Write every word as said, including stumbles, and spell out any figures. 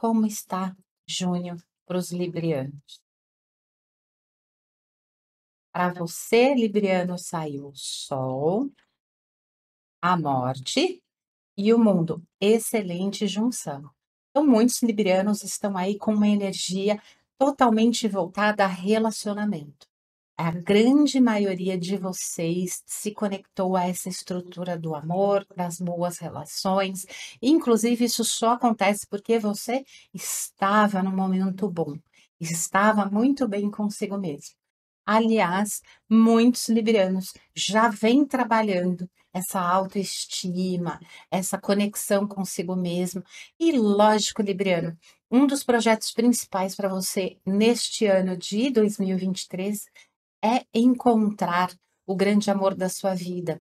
Como está junho para os librianos? Para você, libriano, saiu o sol, a morte e o mundo. Excelente junção. Então, muitos librianos estão aí com uma energia totalmente voltada a relacionamento. A grande maioria de vocês se conectou a essa estrutura do amor, das boas relações. Inclusive, isso só acontece porque você estava num momento bom, estava muito bem consigo mesmo. Aliás, muitos librianos já vêm trabalhando essa autoestima, essa conexão consigo mesmo. E lógico, libriano, um dos projetos principais para você neste ano de dois mil e vinte e três é encontrar o grande amor da sua vida.